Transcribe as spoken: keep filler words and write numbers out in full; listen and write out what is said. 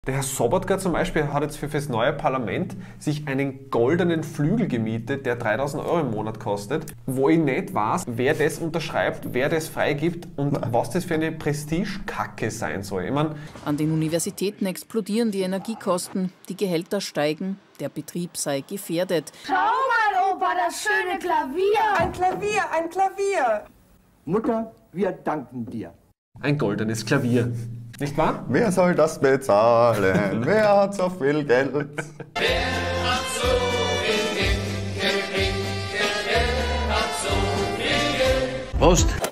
Der Herr Sobotka zum Beispiel hat jetzt für das neue Parlament sich einen goldenen Flügel gemietet, der dreitausend Euro im Monat kostet, wo ich nicht weiß, wer das unterschreibt, wer das freigibt und was das für eine Prestigekacke sein soll. Ich mein, An den Universitäten explodieren die Energiekosten, die Gehälter steigen, der Betrieb sei gefährdet. Schau mal, Opa, das schöne Klavier! Ein Klavier, ein Klavier! Mutter, wir danken dir. ein goldenes Klavier. Nicht wahr? Wer soll das bezahlen? Wer hat so viel Geld? Wer hat so viel Geld? Wer hat so viel Geld? Prost!